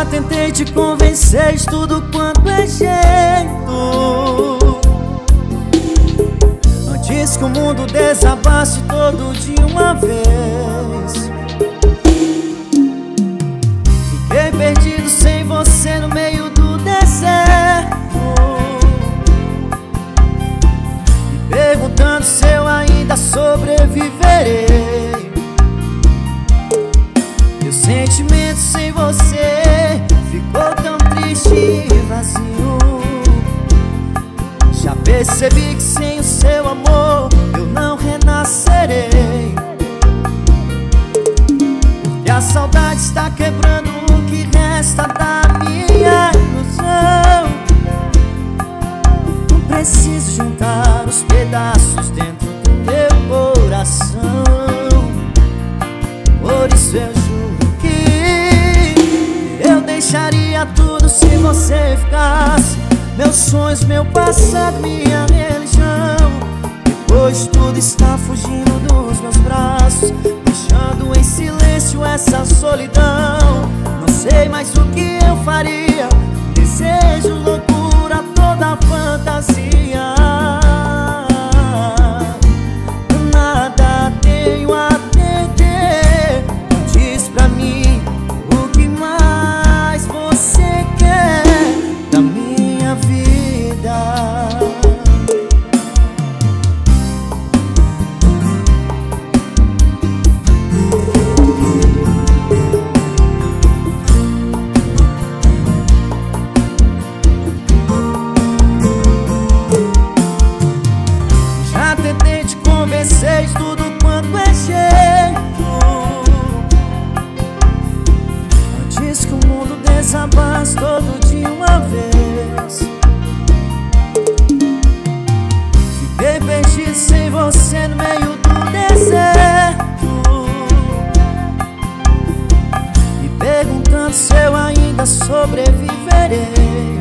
tentei te convencer de tudo quanto é jeito, antes que o mundo desabasse todo de uma vez. Fiquei perdido sem você no meio do deserto, me perguntando se eu ainda sobreviverei. Meu sentimento sem você ficou tão triste e vazio. Já percebi que sem o seu amor eu não renascerei, porque a saudade está quebrando o que resta da minha ilusão. Não preciso juntar os pedaços dentro do meu coração. Por isso eu juro que eu deixaria tudo se você ficasse. Meus sonhos, meu passado, minha religião. Depois tudo está fugindo dos meus braços, deixando em silêncio essa solidão. Não sei mais o que eu faria. Desejo, loucura, toda fantasia. Nada tenho a perder. Diz pra mim o que mais você quer da minha vida. Já tentei te convencer de tudo quanto é jeito, antes que o mundo desabasse todo de uma vez. Fiquei perdido sem você no meio do deserto, me perguntando se eu ainda sobreviverei.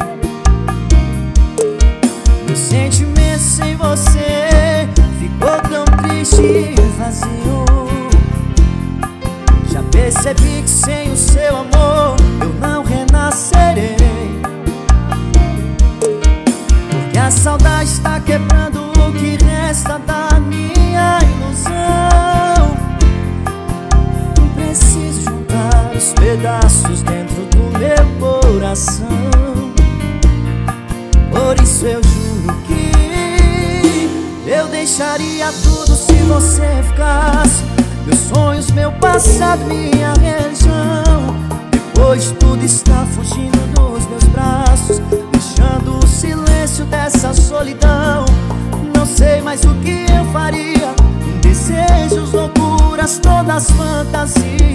Meu sentimento sem você ficou tão triste e vazio. Já percebi que sem o seu amor eu não renascerei, porque a saudade está quebrando o que resta da minha ilusão. Não preciso juntar os pedaços dentro do meu coração. Por isso eu juro que eu deixaria tudo se você ficasse. Meus sonhos, meu passado, minha religião. Depois tudo está fugindo dos meus braços, deixando o silêncio dessa solidão. Não sei mais o que eu faria. Desejos, loucuras, todas fantasias.